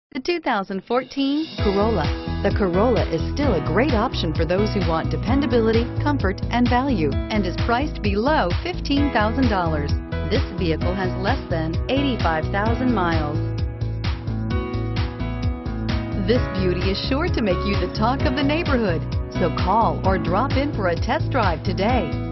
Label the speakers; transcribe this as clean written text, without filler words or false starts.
Speaker 1: The 2014 Corolla. The Corolla is still a great option for those who want dependability, comfort, and value, and is priced below $15,000. This vehicle has less than 85,000 miles. This beauty is sure to make you the talk of the neighborhood, so call or drop in for a test drive today.